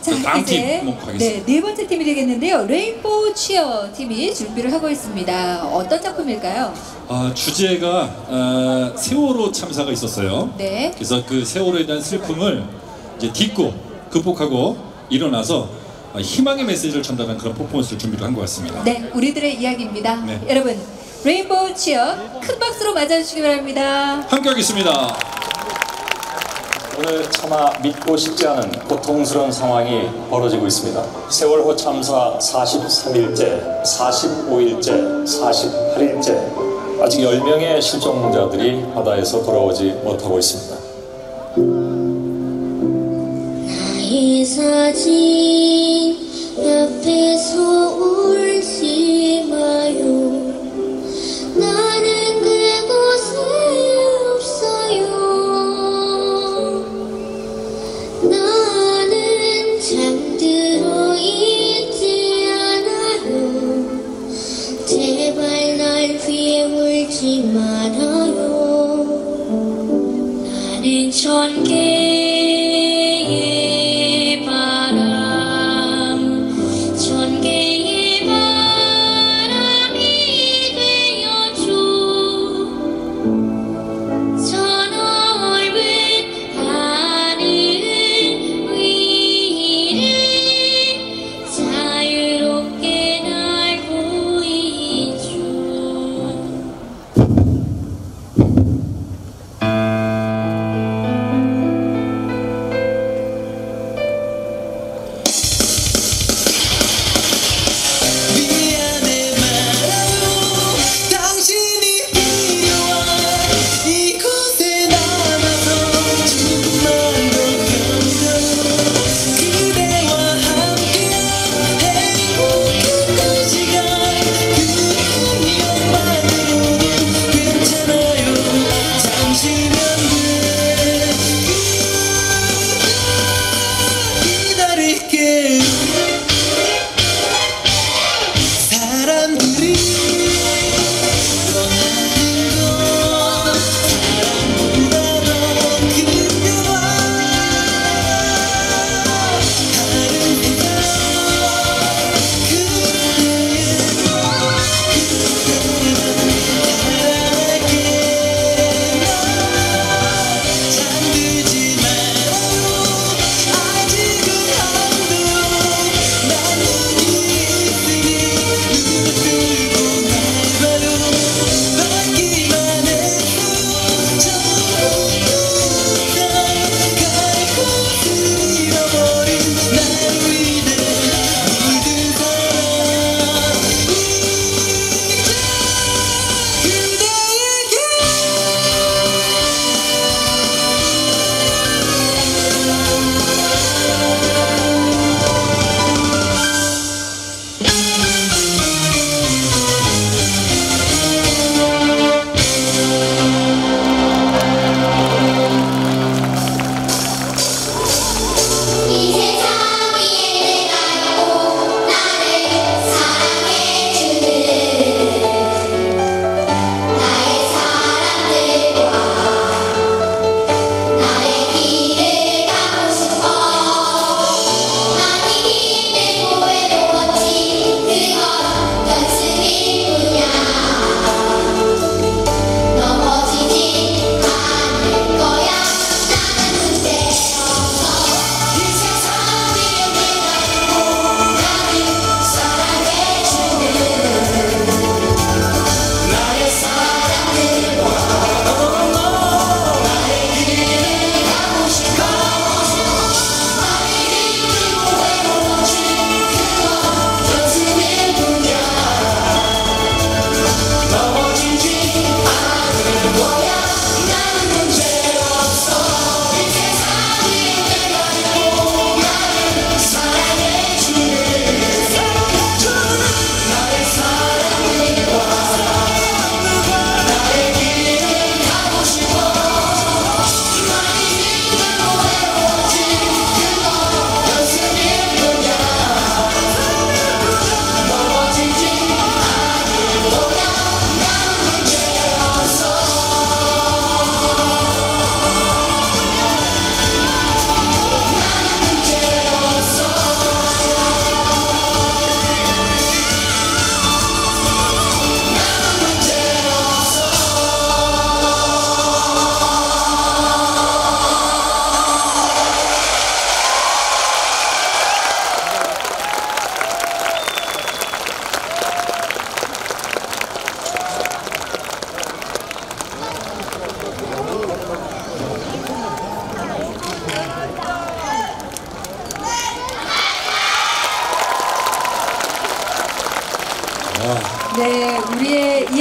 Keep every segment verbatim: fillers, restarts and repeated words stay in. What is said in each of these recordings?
자, 다음 이제 팀 한번 가겠습니다. 네, 네 번째 팀이 되겠는데요. 레인보우 치어 팀이 준비를 하고 있습니다. 어떤 작품일까요? 아, 주제가 아, 세월호 참사가 있었어요. 네. 그래서 그 세월호에 대한 슬픔을 이제 딛고 극복하고 일어나서 아, 희망의 메시지를 전달하는 그런 퍼포먼스를 준비를 한 것 같습니다. 네, 우리들의 이야기입니다. 네. 여러분, 레인보우 치어 큰 박수로 맞아주시기 바랍니다. 함께 하겠습니다. 오늘 차마 믿고 싶지 않은 고통스러운 상황이 벌어지고 있습니다. 세월호 참사 사십삼 일째, 사십오 일째, 사십팔 일째 아직 열 명의 실종자들이 바다에서 돌아오지 못하고 있습니다. 나의 사진 옆에서 울지 마요. 나는 그곳에 없어요. 나는 잠들어 있지 않아요. 제발 날 위해 울지 말아요. 나는 천 개의 바람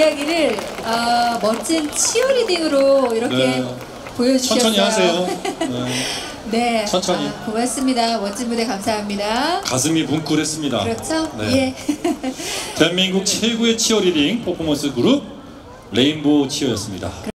이야기를 어, 멋진 치어리딩으로 이렇게 네. 보여주셨어요. 천천히 하세요. 네. 네, 천천히. 아, 고맙습니다. 멋진 무대 감사합니다. 가슴이 뭉클했습니다. 그렇죠? 네. 예. 대한민국 최고의 치어리딩 퍼포먼스 그룹 레인보우 치어였습니다.